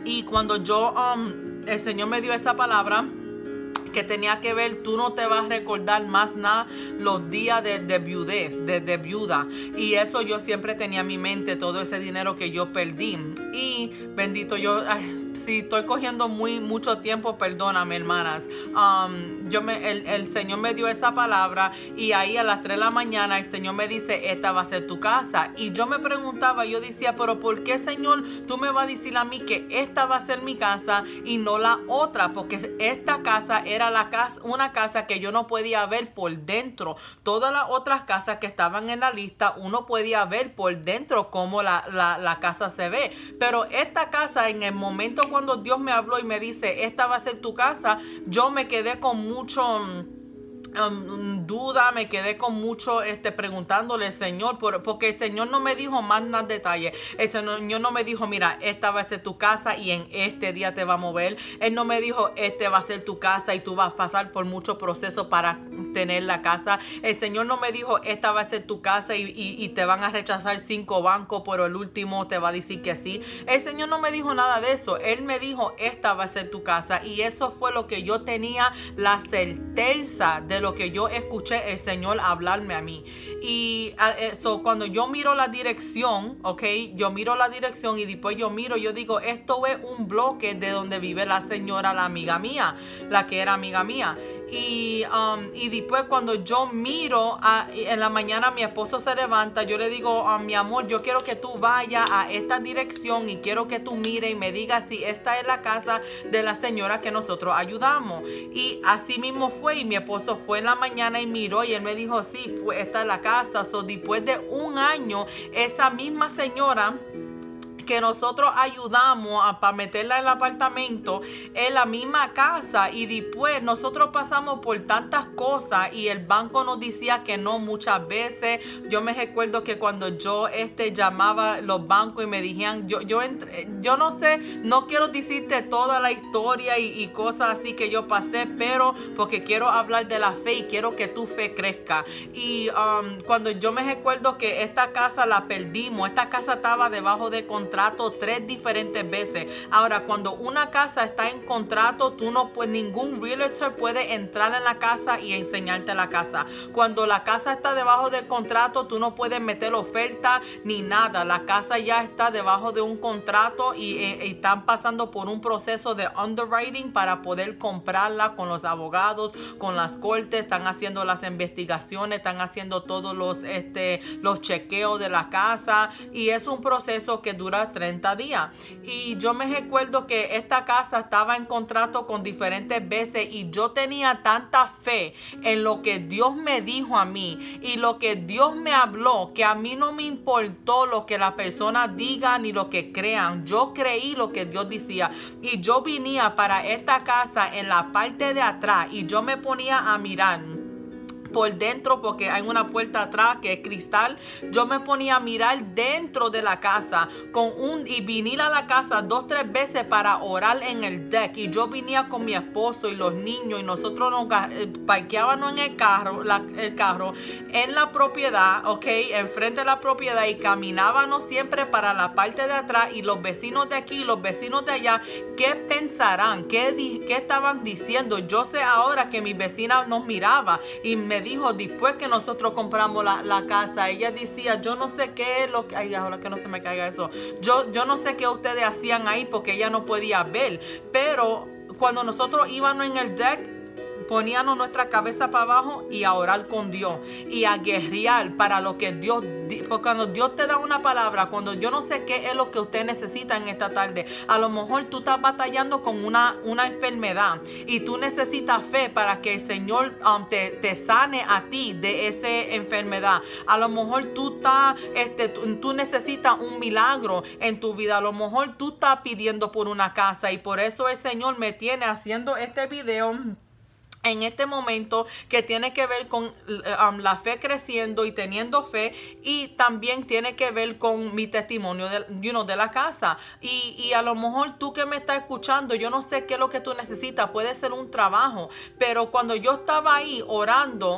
Y cuando yo, um, el Señor me dio esa palabra, que tenía que ver, tú no te vas a recordar más nada los días de, de viudez, de, de viuda. Y eso yo siempre tenía en mi mente, todo ese dinero que yo perdí. Y bendito yo, ay, si estoy cogiendo muy mucho tiempo, perdóname, hermanas. Um, yo me, el, el Señor me dio esa palabra y ahí a las tres de la mañana el Señor me dice, esta va a ser tu casa. Y yo me preguntaba, yo decía, pero ¿por qué, Señor, tú me vas a decir a mí que esta va a ser mi casa y no la otra? Porque esta casa era la casa, una casa que yo no podía ver por dentro. Todas las otras casas que estaban en la lista, uno podía ver por dentro cómo la, la, la casa se ve. Pero esta casa, en el momento cuando Dios me habló y me dice, esta va a ser tu casa, yo me quedé con mucho... Um, duda, me quedé con mucho este, preguntándole al Señor, por, porque el Señor no me dijo más nada detalles. El Señor no me dijo, mira, esta va a ser tu casa y en este día te va a mover. Él no me dijo, este va a ser tu casa y tú vas a pasar por mucho proceso para tener la casa. El Señor no me dijo, esta va a ser tu casa y, y, y te van a rechazar cinco bancos, pero el último te va a decir que sí. El Señor no me dijo nada de eso. Él me dijo, esta va a ser tu casa, y eso fue lo que yo tenía la certeza de lo que yo escuché el Señor hablarme a mí. Y eso, uh, cuando yo miro la dirección, ok, yo miro la dirección y después yo miro, yo digo, esto es un bloque de donde vive la señora, la amiga mía, la que era amiga mía. Y, um, y después cuando yo miro, a, en la mañana mi esposo se levanta, yo le digo, a mi amor, yo quiero que tú vayas a esta dirección y quiero que tú mires y me digas si esta es la casa de la señora que nosotros ayudamos. Y así mismo fue, y mi esposo fue en la mañana y miró y él me dijo, sí, fue, esta es la casa. So, después de un año, esa misma señora que nosotros ayudamos a, para meterla en el apartamento, en la misma casa, y después nosotros pasamos por tantas cosas y el banco nos decía que no muchas veces. Yo me recuerdo que cuando yo este, llamaba los bancos y me dijían, yo, yo, entré, yo no sé, no quiero decirte toda la historia y, y cosas así que yo pasé, pero porque quiero hablar de la fe y quiero que tu fe crezca. Y um, cuando yo me recuerdo que esta casa la perdimos, esta casa estaba debajo de contrato tres diferentes veces. Ahora, cuando una casa está en contrato, tú no puedes, ningún realtor puede entrar en la casa y enseñarte la casa. Cuando la casa está debajo del contrato, tú no puedes meter oferta ni nada. La casa ya está debajo de un contrato y, y, y están pasando por un proceso de underwriting para poder comprarla con los abogados, con las cortes, están haciendo las investigaciones, están haciendo todos los, este, los chequeos de la casa, y es un proceso que dura treinta días. Y yo me recuerdo que esta casa estaba en contrato con diferentes veces y yo tenía tanta fe en lo que Dios me dijo a mí y lo que Dios me habló, que a mí no me importó lo que la persona diga ni lo que crean. Yo creí lo que Dios decía y yo venía para esta casa en la parte de atrás y yo me ponía a mirar por dentro, porque hay una puerta atrás que es cristal. Yo me ponía a mirar dentro de la casa con un y venir a la casa dos tres veces para orar en el deck, y yo venía con mi esposo y los niños y nosotros nos eh, parqueábamos en el carro la, el carro en la propiedad, ok, enfrente de la propiedad, y caminábamos siempre para la parte de atrás, y los vecinos de aquí, los vecinos de allá, ¿qué pensarán? ¿Qué, qué estaban diciendo? Yo sé ahora que mi vecina nos miraba y me dijo después que nosotros compramos la, la casa, ella decía, yo no sé qué es lo que, ay, ahora que no se me caiga eso, yo, yo no sé qué ustedes hacían ahí, porque ella no podía ver, pero cuando nosotros íbamos en el deck, poníamos nuestra cabeza para abajo y a orar con Dios y a guerrear para lo que Dios, porque cuando Dios te da una palabra, cuando yo no sé qué es lo que usted necesita en esta tarde, a lo mejor tú estás batallando con una, una enfermedad y tú necesitas fe para que el Señor um, te, te sane a ti de esa enfermedad. A lo mejor tú, estás, este, tú, tú necesitas un milagro en tu vida, a lo mejor tú estás pidiendo por una casa, y por eso el Señor me tiene haciendo este video en este momento, que tiene que ver con um, la fe creciendo y teniendo fe, y también tiene que ver con mi testimonio de, you know, de la casa. Y, y a lo mejor tú que me estás escuchando, yo no sé qué es lo que tú necesitas, puede ser un trabajo, pero cuando yo estaba ahí orando,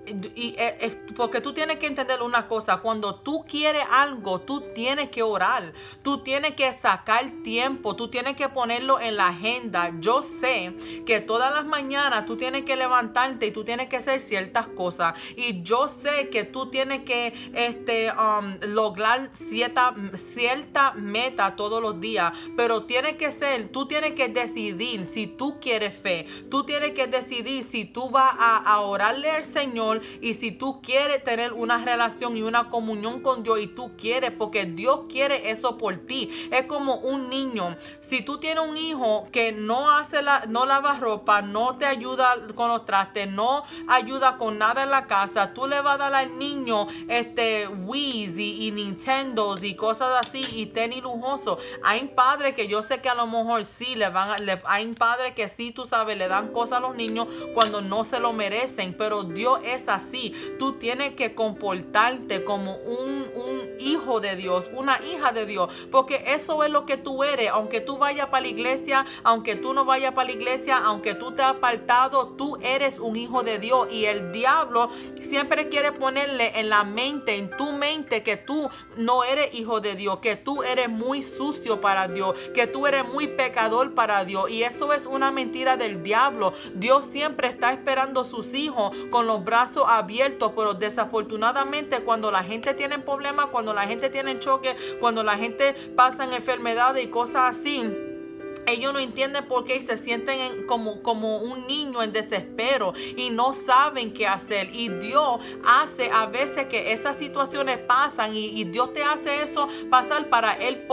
Y es porque tú tienes que entender una cosa: cuando tú quieres algo, tú tienes que orar, tú tienes que sacar tiempo, tú tienes que ponerlo en la agenda. Yo sé que todas las mañanas tú tienes que levantarte y tú tienes que hacer ciertas cosas, y yo sé que tú tienes que este, um, lograr cierta, cierta meta todos los días, pero tienes que ser, tú tienes que decidir si tú quieres fe, tú tienes que decidir si tú vas a, a orarle al Señor, y si tú quieres tener una relación y una comunión con Dios, y tú quieres, porque Dios quiere eso por ti. Es como un niño. Si tú tienes un hijo que no hace la, no lava ropa, no te ayuda con los trastes, no ayuda con nada en la casa, tú le vas a dar al niño este Wii y, y Nintendo y cosas así y tenis lujoso. Hay padres que yo sé que a lo mejor sí le van a, le, hay padres que sí, tú sabes, le dan cosas a los niños cuando no se lo merecen, pero Dios es así. Tú tienes que comportarte como un, un hijo de Dios, una hija de Dios, porque eso es lo que tú eres. Aunque tú vayas para la iglesia, aunque tú no vayas para la iglesia, aunque tú te has apartado, tú eres un hijo de Dios. Y el diablo siempre quiere ponerle en la mente, en tu mente, que tú no eres hijo de Dios, que tú eres muy sucio para Dios, que tú eres muy pecador para Dios. Y eso es una mentira del diablo. Dios siempre está esperando a sus hijos con los brazos abiertos, pero desafortunadamente cuando la gente tiene problemas, cuando la gente tiene choques, cuando la gente pasa en enfermedades y cosas así, ellos no entienden por qué y se sienten en, como, como un niño en desespero y no saben qué hacer. Y Dios hace a veces que esas situaciones pasan, y, y Dios te hace eso pasar para Él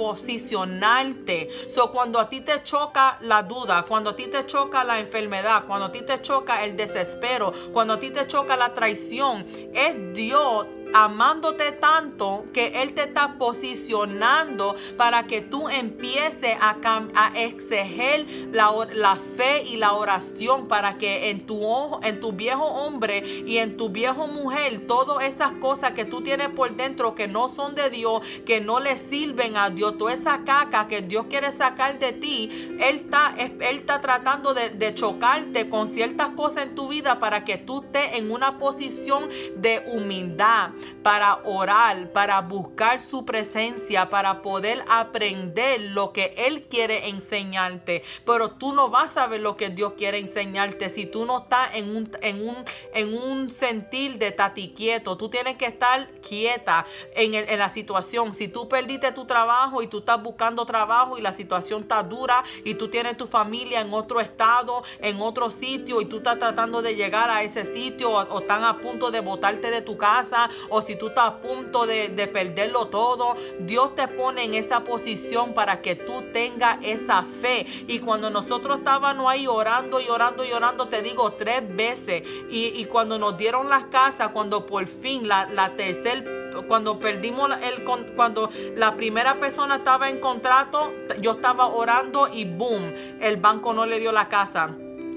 posicionarte. So, cuando a ti te choca la duda, cuando a ti te choca la enfermedad, cuando a ti te choca el desespero, cuando a ti te choca la traición, es Dios amándote tanto que Él te está posicionando para que tú empieces a, a exigir la, la fe y la oración, para que en tu, en tu viejo hombre y en tu viejo mujer, todas esas cosas que tú tienes por dentro que no son de Dios, que no le sirven a Dios, toda esa caca que Dios quiere sacar de ti, Él está, Él está tratando de, de chocarte con ciertas cosas en tu vida para que tú estés en una posición de humildad, para orar, para buscar su presencia, para poder aprender lo que Él quiere enseñarte. Pero tú no vas a ver lo que Dios quiere enseñarte si tú no estás en un, en un, en un sentir de tati quieto. Tú tienes que estar quieta en, el, en la situación. Si tú perdiste tu trabajo y tú estás buscando trabajo y la situación está dura y tú tienes tu familia en otro estado, en otro sitio, y tú estás tratando de llegar a ese sitio, o, o están a punto de botarte de tu casa, o si tú estás a punto de, de perderlo todo, Dios te pone en esa posición para que tú tengas esa fe. Y cuando nosotros estábamos ahí orando y orando y orando, te digo, tres veces, y, y cuando nos dieron las casas, cuando por fin la, la tercera, cuando perdimos el, cuando la primera persona estaba en contrato, yo estaba orando y boom, el banco no le dio la casa.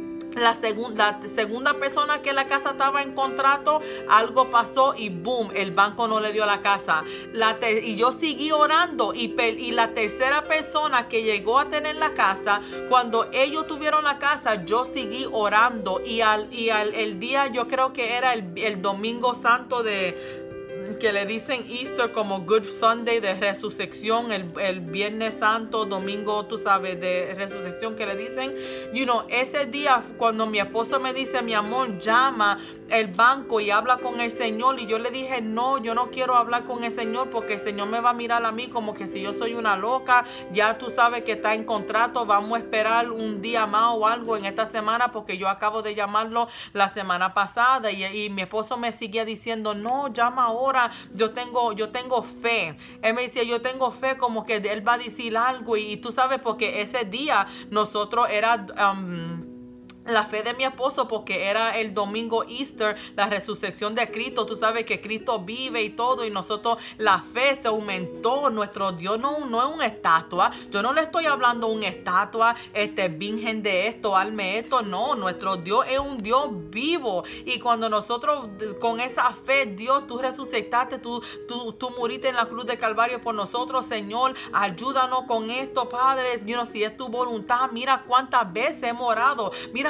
La segunda, la segunda persona que la casa estaba en contrato, algo pasó y boom, el banco no le dio la casa. La ter, y yo seguí orando, y, y la tercera persona que llegó a tener la casa, cuando ellos tuvieron la casa, yo seguí orando. Y al, y al el día, yo creo que era el, el domingo santo de... que le dicen Easter, como Good Sunday de resurrección, el, el Viernes Santo, domingo, tú sabes, de resurrección que le dicen, you know, ese día cuando mi esposo me dice, mi amor, llama el banco y habla con el Señor, y yo le dije, no, yo no quiero hablar con el Señor porque el Señor me va a mirar a mí como que si yo soy una loca. Ya tú sabes que está en contrato, vamos a esperar un día más o algo en esta semana, porque yo acabo de llamarlo la semana pasada, y, y mi esposo me seguía diciendo, no, llama ahora, yo tengo, yo tengo fe. Él me decía, yo tengo fe como que Él va a decir algo, y, y tú sabes, porque ese día nosotros era... Um, la fe de mi esposo, porque era el domingo Easter, la resurrección de Cristo. Tú sabes que Cristo vive y todo, y nosotros, la fe se aumentó. Nuestro Dios no, no es una estatua. Yo no le estoy hablando de una estatua, este, virgen de esto, alme esto. No, nuestro Dios es un Dios vivo. Y cuando nosotros, con esa fe, Dios, tú resucitaste, tú, tú, tú muriste en la cruz de Calvario por nosotros, Señor, ayúdanos con esto, Padre. You know, si es tu voluntad, mira cuántas veces hemos orado, mira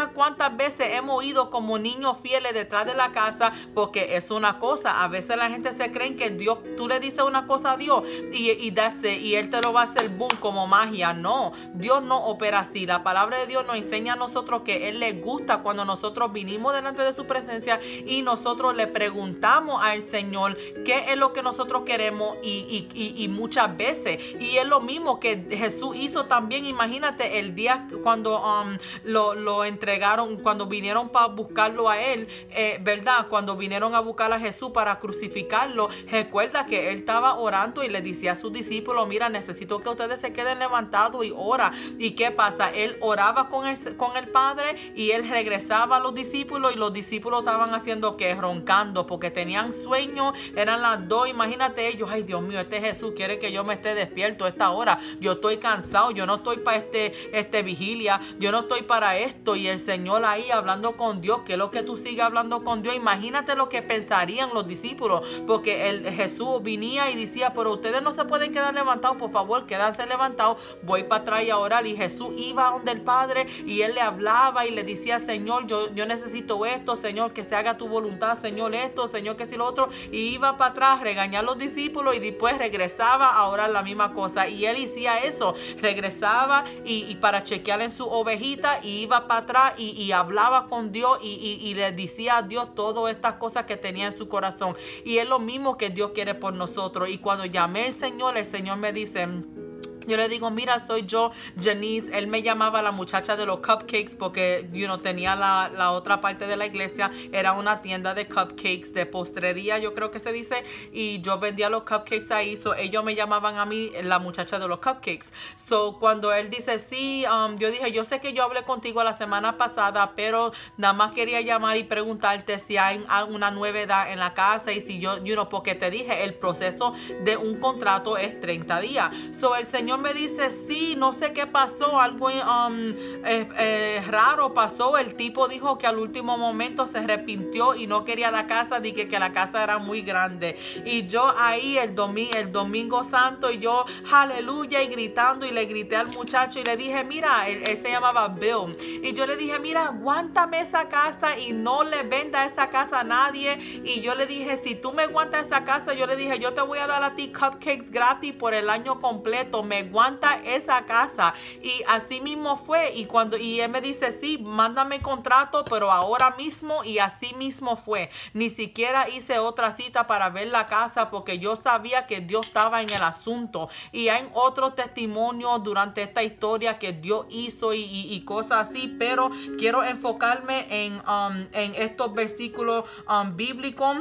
imaginas cuántas veces hemos ido como niños fieles detrás de la casa? Porque es una cosa, a veces la gente se cree que Dios, tú le dices una cosa a Dios y, y, dase, y Él te lo va a hacer boom como magia. No, Dios no opera así. La palabra de Dios nos enseña a nosotros que Él le gusta cuando nosotros vinimos delante de su presencia y nosotros le preguntamos al Señor qué es lo que nosotros queremos y, y, y, y muchas veces. Y es lo mismo que Jesús hizo también. Imagínate el día cuando um, lo, lo entregaron, cuando vinieron para buscarlo a Él, eh, ¿verdad? Cuando vinieron a buscar a Jesús para crucificarlo, recuerda que Él estaba orando y le decía a sus discípulos, mira, necesito que ustedes se queden levantados y ora. ¿Y qué pasa? Él oraba con el, con el Padre y Él regresaba a los discípulos y los discípulos estaban haciendo que roncando porque tenían sueño, eran las dos. Imagínate ellos, ay Dios mío, este Jesús quiere que yo me esté despierto a esta hora, yo estoy cansado, yo no estoy para este, este vigilia, yo no estoy para esto. Y el Señor ahí hablando con Dios, que es lo que tú sigues hablando con Dios. Imagínate lo que pensarían los discípulos, porque el Jesús venía y decía, pero ustedes no se pueden quedar levantados, por favor, quédanse levantados, voy para atrás y a orar. Y Jesús iba donde el Padre y Él le hablaba y le decía, Señor, yo, yo necesito esto, Señor, que se haga tu voluntad, Señor, esto, Señor, que si lo otro. Y iba para atrás, regañar a los discípulos y después regresaba a orar la misma cosa. Y Él hacía eso, regresaba y, y para chequear en su ovejita y iba para atrás y, y hablaba con Dios y, y, y le decía a Dios todas estas cosas que tenía en su corazón. Y es lo mismo que Dios quiere por nosotros. Y cuando llamé al Señor, el Señor me dice, yo le digo, mira, soy yo, Janice. Él me llamaba la muchacha de los cupcakes porque, you know, tenía la, la otra parte de la iglesia. Era una tienda de cupcakes, de postrería, yo creo que se dice. Y yo vendía los cupcakes ahí. So, ellos me llamaban a mí la muchacha de los cupcakes. So, cuando él dice, sí, um, yo dije, yo sé que yo hablé contigo la semana pasada, pero nada más quería llamar y preguntarte si hay alguna novedad en la casa. Y si yo, you know, porque te dije, el proceso de un contrato es treinta días. So, el Señor me dice, sí, no sé qué pasó, algo um, eh, eh, raro pasó. El tipo dijo que al último momento se arrepintió y no quería la casa, dije que la casa era muy grande. Y yo ahí el domingo, el domingo santo, y yo aleluya y gritando, y le grité al muchacho y le dije, mira, él, él se llamaba Bill, y yo le dije, mira, aguántame esa casa y no le venda esa casa a nadie. Y yo le dije, si tú me aguantas esa casa, yo le dije, yo te voy a dar a ti cupcakes gratis por el año completo, me aguanta esa casa. Y así mismo fue. Y cuando y él me dice, sí, mándame contrato, pero ahora mismo. Y así mismo fue. Ni siquiera hice otra cita para ver la casa porque yo sabía que Dios estaba en el asunto. Y hay otros testimonios durante esta historia que Dios hizo y, y, y cosas así, pero quiero enfocarme en, um, en estos versículos um, bíblicos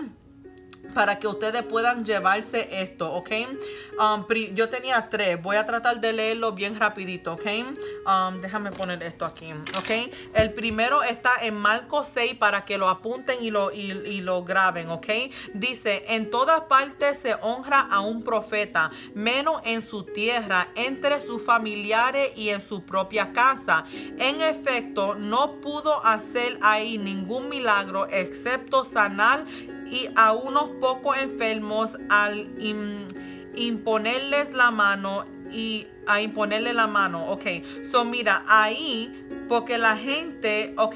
para que ustedes puedan llevarse esto, ¿ok? Um, yo tenía tres. Voy a tratar de leerlo bien rapidito, ¿ok? Um, déjame poner esto aquí, ¿ok? El primero está en Marcos seis para que lo apunten y lo, y, y lo graben, ¿ok? Dice, en todas partes se honra a un profeta, menos en su tierra, entre sus familiares y en su propia casa. En efecto, no pudo hacer ahí ningún milagro excepto sanar y a unos pocos enfermos al im, imponerles la mano y a imponerle la mano. Ok, so mira, ahí porque la gente, ok,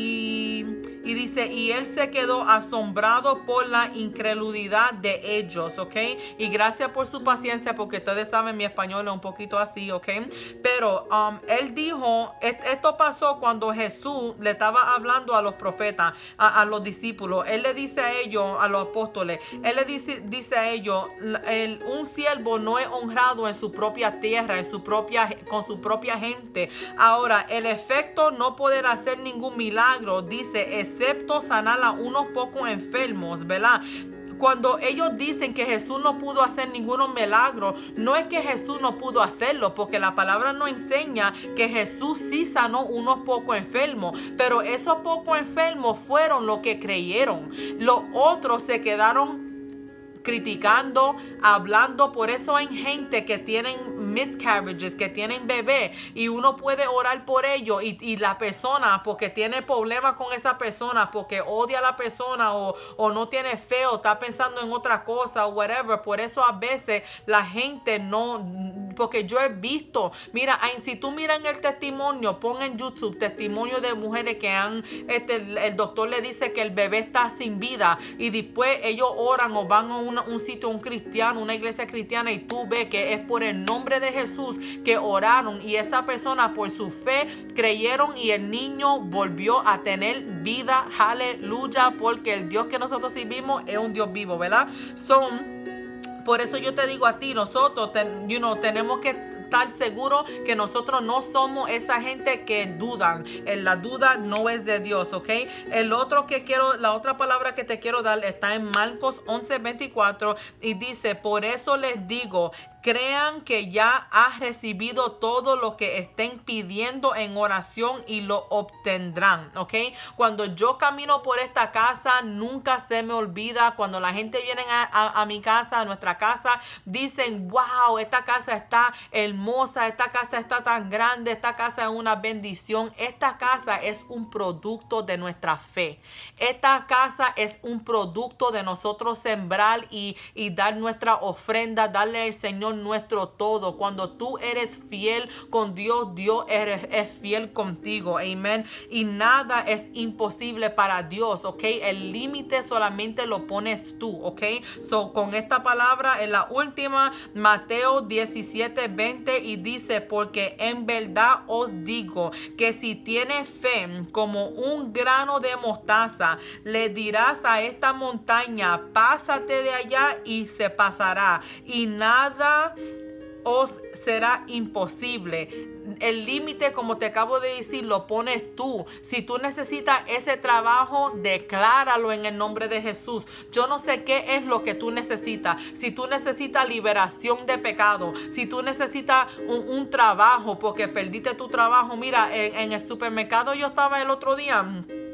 y, y dice, y él se quedó asombrado por la incredulidad de ellos, ok, y gracias por su paciencia porque ustedes saben mi español es un poquito así, ok, pero um, él dijo, esto pasó cuando Jesús le estaba hablando a los profetas, a, a los discípulos. Él le dice a ellos, a los apóstoles, él le dice, dice a ellos, el, un siervo no es honrado en su propia tierra, en su propia, con su propia gente. Ahora, el efecto no poder hacer ningún milagro, dice, excepto sanar a unos pocos enfermos, ¿verdad? Cuando ellos dicen que Jesús no pudo hacer ninguno milagro, no es que Jesús no pudo hacerlo, porque la palabra nos enseña que Jesús sí sanó unos pocos enfermos, pero esos pocos enfermos fueron los que creyeron. Los otros se quedaron criticando, hablando. Por eso hay gente que tienen miscarriages, que tienen bebé, y uno puede orar por ellos y, y la persona, porque tiene problemas con esa persona, porque odia a la persona o, o no tiene fe o está pensando en otra cosa o whatever. Por eso a veces la gente no, porque yo he visto, mira, si tú miras en el testimonio, pon en YouTube testimonio de mujeres que han, este, el doctor le dice que el bebé está sin vida y después ellos oran o van a una, un sitio, un cristiano, una iglesia cristiana y tú ves que es por el nombre de Jesús que oraron y esa persona por su fe creyeron y el niño volvió a tener vida. Aleluya, porque el Dios que nosotros servimos es un Dios vivo, ¿verdad? Son Por eso yo te digo a ti, nosotros ten, you know, tenemos que estar seguros que nosotros no somos esa gente que dudan. La duda no es de Dios, ¿ok? El otro que quiero, la otra palabra que te quiero dar está en Marcos once veinticuatro y dice, por eso les digo, crean que ya has recibido todo lo que estén pidiendo en oración y lo obtendrán, ¿ok? Cuando yo camino por esta casa, nunca se me olvida. Cuando la gente viene a, a, a mi casa, a nuestra casa, dicen, wow, esta casa está hermosa, esta casa está tan grande, esta casa es una bendición. Esta casa es un producto de nuestra fe. Esta casa es un producto de nosotros sembrar y, y dar nuestra ofrenda, darle al Señor nuestro todo. Cuando tú eres fiel con Dios, Dios eres, es fiel contigo, amén, y nada es imposible para Dios, ok, el límite solamente lo pones tú, ok. So, con esta palabra en la última, Mateo diecisiete veinte, y dice, porque en verdad os digo que si tienes fe como un grano de mostaza, le dirás a esta montaña, pásate de allá y se pasará, y nada os será imposible. El límite, como te acabo de decir, lo pones tú. Si tú necesitas ese trabajo, decláralo en el nombre de Jesús. Yo no sé qué es lo que tú necesitas. Si tú necesitas liberación de pecado, si tú necesitas un, un trabajo porque perdiste tu trabajo. Mira, en, en el supermercado yo estaba el otro día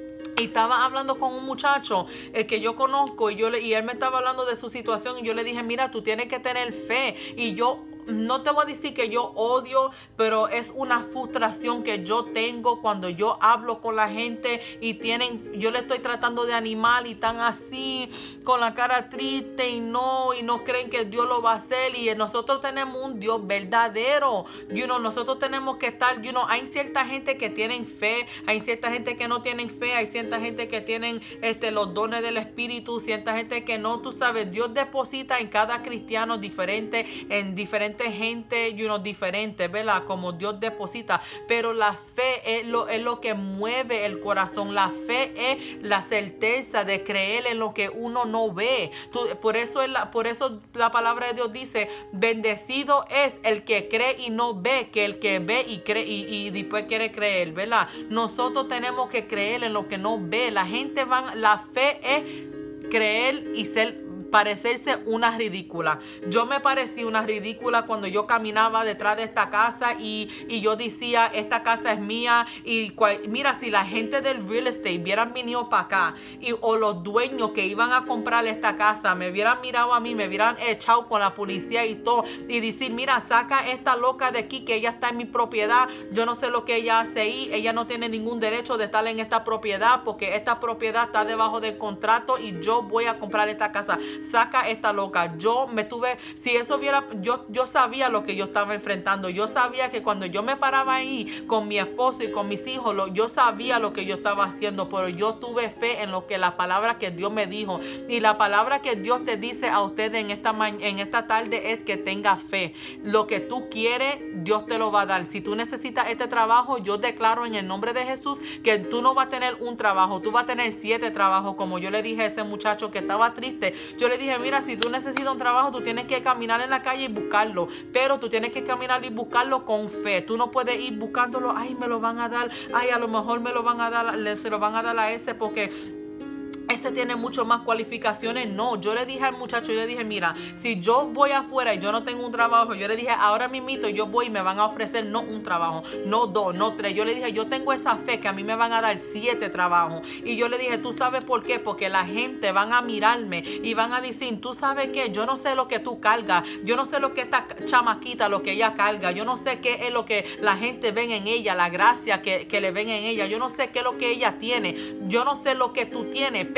y estaba hablando con un muchacho el que yo conozco y, yo le, y él me estaba hablando de su situación y yo le dije, mira, tú tienes que tener fe. Y yo no te voy a decir que yo odio, pero es una frustración que yo tengo cuando yo hablo con la gente y tienen, yo le estoy tratando de animar y están así con la cara triste y no, y no creen que Dios lo va a hacer. Y nosotros tenemos un Dios verdadero, you know, nosotros tenemos que estar, you know, hay cierta gente que tienen fe, hay cierta gente que no tienen fe, hay cierta gente que tienen este, los dones del Espíritu, cierta gente que no, tú sabes, Dios deposita en cada cristiano diferente, en diferentes gente, you know, diferente, ¿verdad? Como Dios deposita, pero la fe es lo, es lo que mueve el corazón. La fe es la certeza de creer en lo que uno no ve. Tú, por eso es la, por eso la palabra de Dios dice, bendecido es el que cree y no ve, que el que ve y cree y, y después quiere creer, ¿verdad? Nosotros tenemos que creer en lo que no ve. La gente va, la fe es creer y ser parecerse una ridícula. Yo me parecía una ridícula cuando yo caminaba detrás de esta casa y, y yo decía, esta casa es mía. Y cual, mira, si la gente del real estate hubieran venido para acá y, o los dueños que iban a comprar esta casa me hubieran mirado a mí, me hubieran echado con la policía y todo y decir, mira, saca esta loca de aquí que ella está en mi propiedad, yo no sé lo que ella hace ahí, ella no tiene ningún derecho de estar en esta propiedad porque esta propiedad está debajo del contrato y yo voy a comprar esta casa. Saca esta loca. Yo me tuve, si eso hubiera, yo, yo sabía lo que yo estaba enfrentando. Yo sabía que cuando yo me paraba ahí con mi esposo y con mis hijos, lo, yo sabía lo que yo estaba haciendo, pero yo tuve fe en lo que la palabra que Dios me dijo. Y la palabra que Dios te dice a ustedes en esta, en esta tarde es que tenga fe. Lo que tú quieres, Dios te lo va a dar. Si tú necesitas este trabajo, yo declaro en el nombre de Jesús que tú no vas a tener un trabajo, tú vas a tener siete trabajos. Como yo le dije a ese muchacho que estaba triste, yo le dije, mira, si tú necesitas un trabajo, tú tienes que caminar en la calle y buscarlo, pero tú tienes que caminar y buscarlo con fe. Tú no puedes ir buscándolo, ay, me lo van a dar, ay, a lo mejor me lo van a dar, se lo van a dar a ese porque ese tiene mucho más cualificaciones. No, yo le dije al muchacho, yo le dije, mira, si yo voy afuera y yo no tengo un trabajo, yo le dije, ahora mismito yo voy y me van a ofrecer no un trabajo, no dos, no tres. Yo le dije, yo tengo esa fe que a mí me van a dar siete trabajos. Y yo le dije, ¿tú sabes por qué? Porque la gente van a mirarme y van a decir, ¿tú sabes qué? Yo no sé lo que tú cargas, yo no sé lo que esta chamaquita, lo que ella carga, yo no sé qué es lo que la gente ven en ella, la gracia que, que le ven en ella, yo no sé qué es lo que ella tiene, yo no sé lo que tú tienes, pero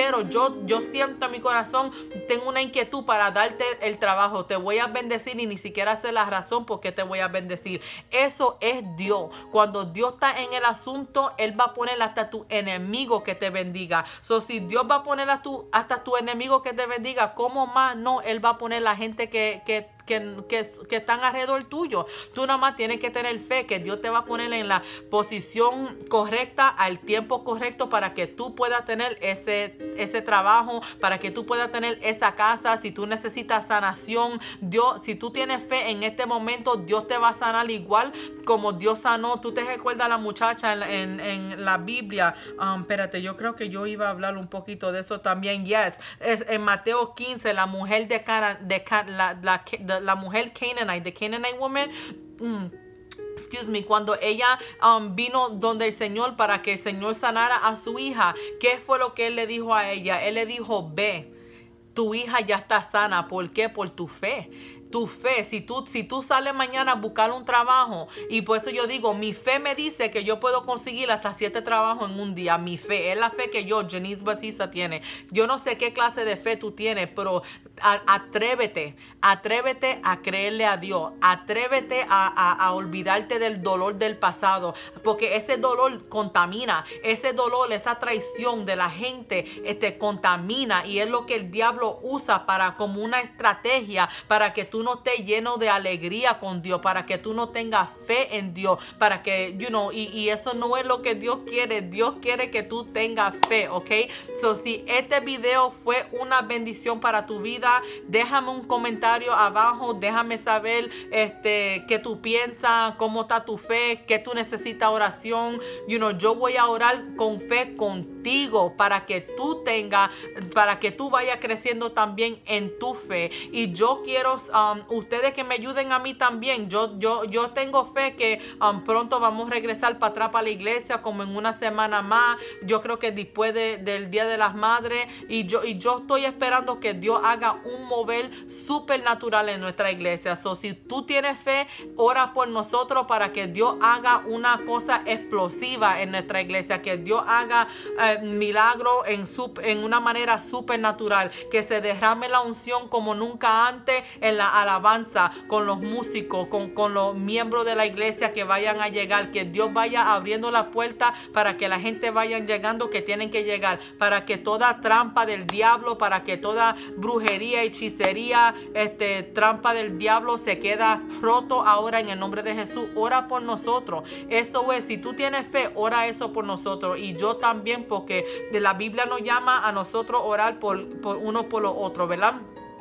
pero yo, yo siento en mi corazón, tengo una inquietud para darte el trabajo, te voy a bendecir y ni siquiera sé la razón por qué te voy a bendecir. Eso es Dios. Cuando Dios está en el asunto, Él va a poner hasta tu enemigo que te bendiga. So, si Dios va a poner a tu, hasta tu enemigo que te bendiga, ¿cómo más no? Él va a poner la gente que, que Que, que, que están alrededor tuyo. Tú nada más tienes que tener fe que Dios te va a poner en la posición correcta al tiempo correcto para que tú puedas tener ese, ese trabajo, para que tú puedas tener esa casa. Si tú necesitas sanación, Dios, si tú tienes fe en este momento, Dios te va a sanar igual como Dios sanó. Tú te recuerdas a la muchacha en, en, en la Biblia. Um, espérate, yo creo que yo iba a hablar un poquito de eso también. Yes, es, en Mateo quince, la mujer de Cana, de Can, la, la, de, la mujer Canaanite, the Canaanite woman, mm, excuse me, cuando ella um, vino donde el Señor para que el Señor sanara a su hija, ¿qué fue lo que Él le dijo a ella? Él le dijo, ve, tu hija ya está sana. ¿Por qué? Por tu fe. Tu fe, si tú, si tú sales mañana a buscar un trabajo, y por eso yo digo, mi fe me dice que yo puedo conseguir hasta siete trabajos en un día. Mi fe, es la fe que yo, Janice Batista, tiene. Yo no sé qué clase de fe tú tienes, pero a, atrévete, atrévete a creerle a Dios, atrévete a, a, a olvidarte del dolor del pasado, porque ese dolor contamina, ese dolor, esa traición de la gente, este, contamina, y es lo que el diablo usa para, como una estrategia, para que tú no estés lleno de alegría con Dios, para que tú no tengas fe en Dios, para que, you know, y, y eso no es lo que Dios quiere. Dios quiere que tú tengas fe, ¿ok? So, si este video fue una bendición para tu vida, déjame un comentario abajo, déjame saber este, qué tú piensas, cómo está tu fe, qué tú necesitas oración. You know, yo voy a orar con fe contigo para que tú tengas, para que tú vayas creciendo también en tu fe. Y yo quiero um, ustedes que me ayuden a mí también. Yo, yo, yo tengo fe que um, pronto vamos a regresar para atrás para la iglesia, como en una semana más. Yo creo que después de, del Día de las Madres. Y yo, y yo estoy esperando que Dios haga un mover supernatural en nuestra iglesia. So, si tú tienes fe, ora por nosotros para que Dios haga una cosa explosiva en nuestra iglesia. Que Dios haga eh, milagro en, su, en una manera supernatural. Que se derrame la unción como nunca antes en la alabanza, con los músicos, con, con los miembros de la iglesia que vayan a llegar, que Dios vaya abriendo la puerta para que la gente vaya llegando que tienen que llegar, para que toda trampa del diablo, para que toda brujería, hechicería, este, trampa del diablo se queda roto ahora en el nombre de Jesús. Ora por nosotros. Eso es, si tú tienes fe, ora eso por nosotros, y yo también, porque de la Biblia nos llama a nosotros orar por, por uno por los otros, ¿verdad?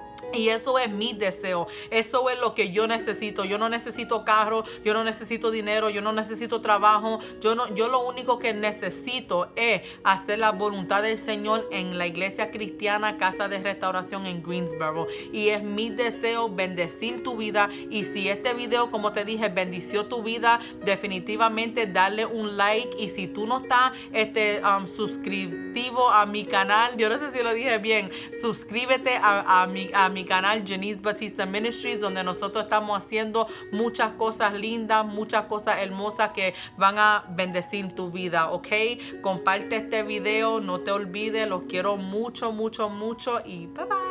Y eso es mi deseo, eso es lo que yo necesito. Yo no necesito carro, yo no necesito dinero, yo no necesito trabajo. Yo, no, yo lo único que necesito es hacer la voluntad del Señor en la iglesia cristiana Casa de Restauración en Greensboro. Y es mi deseo bendecir tu vida. Y si este video, como te dije, bendició tu vida, definitivamente darle un like. Y si tú no estás este, um, suscriptivo a mi canal, yo no sé si lo dije bien, suscríbete a, a mi a mi canal Janice Batista Ministries, donde nosotros estamos haciendo muchas cosas lindas, muchas cosas hermosas que van a bendecir tu vida, ¿ok? Comparte este video, no te olvides, los quiero mucho, mucho, mucho, y bye bye.